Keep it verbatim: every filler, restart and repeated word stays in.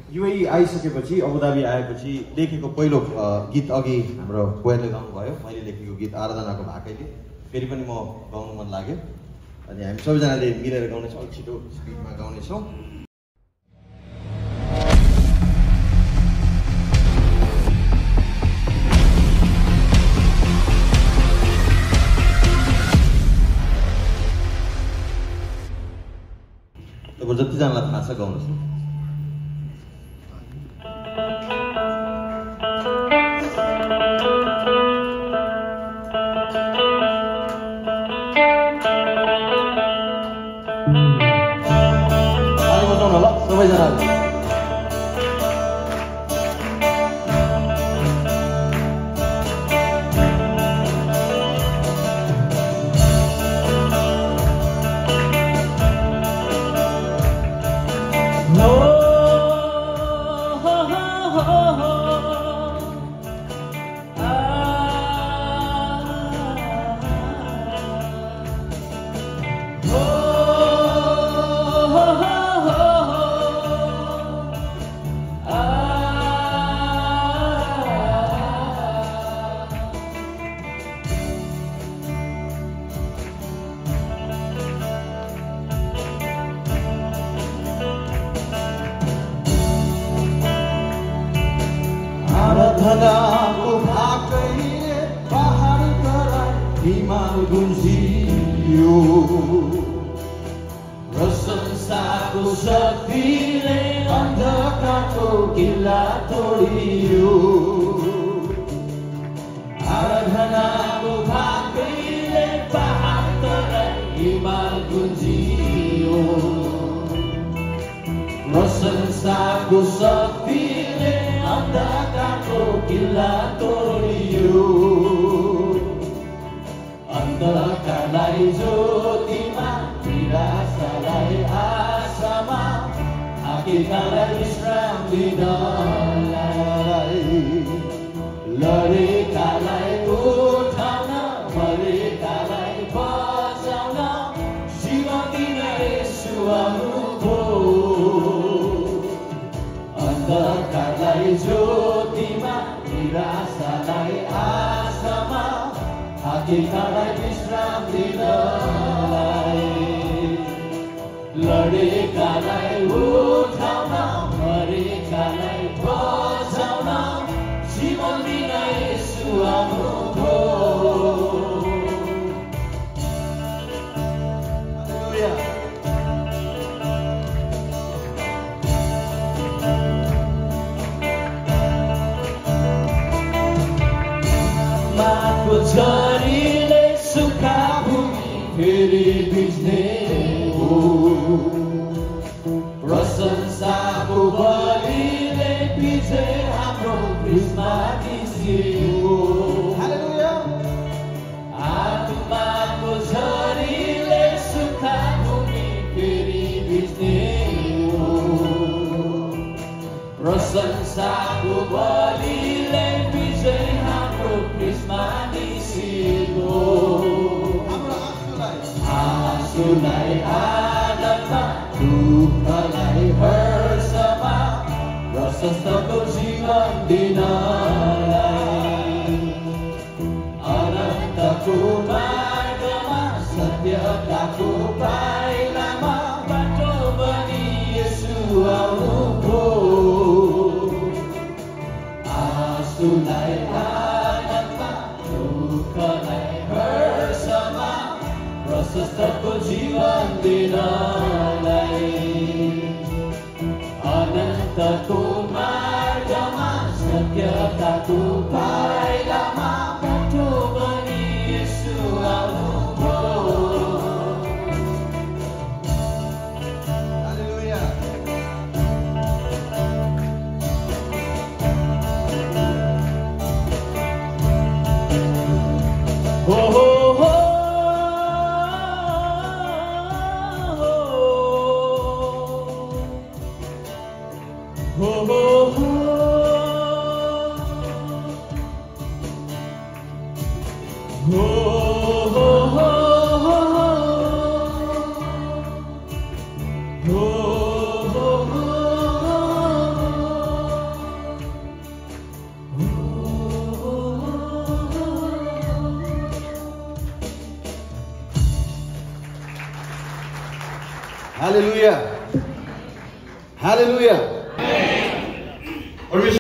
UAE आइसकेपछि Abu Dhabi आएपछि लेखेको पहिलो गीत अघि हाम्रो कोयलले गाउनुभयो, मैले लेखेको गीत आराधनाको भाकैले फेरि पनि म गाउनु मन लाग्यो अनि हामी सबैजनाले मिलेर गाउनेछौँ, अलिक छिटो स्पिडमा गाउनेछौँ। अब जतिजनालाई थाहा छ गाउनुहोस्। आराधनाको भाकैले पहाड तराई हिमाल गुन्जियो, प्रशंसाको शक्तिले अन्धकारको किल्ला तोडियो। आराधनाको भाकैले पहाड तराई हिमाल गुन्जियो, प्रशंसाको शक्तिले अन्धकारको किल्ला तोडियो। अन्धकारलाई ज्योतिमा, निराशालाई आशामा, आँखेकालाई विश्राम दिनलाई, लडेकालाई उठाउन, मरेकालाई बचाउन जीवन दिने येशू आउनुभयो। अन्धकारलाई ज्योतिमा, निराशालाई आशामा, आँखेकालाई विश्राम दिनलाई, लडेकालाई उठाउन, मरेकालाई बचाउन जीवन दिने येशू आउनुभयो। आत्माको झरीले सुक्खा भूमि फेरि भिज्ने हो, प्रशंसाको बलिले भिजे हाम्रो क्रिस्मस हो। आत्माको झरीले सुक्खा भूमि फेरि भिज्ने हो, प्रशंसाको बलिले भिजे हाम्रो क्रिस्मस हो। आँसुलाई आनन्दमा, दुःखलाई हर्षमा, प्रशस्तको जीवन दिनलाई, अनन्तको मार्गमा, सत्यताको पाइलामा बाटो बनी येशू आउनुभयो। आँसुलाई आनन्दमा, दुःखलाई हर्षमा, प्रशस्तको जीवन दिनलाई, अनन्तको मार्गमा, सत्यताको पाइलामा बाटो बनी येशू आउनुभयो। हो हो हो हो हो हो हो हो हो हो Hallelujah. Hallelujah.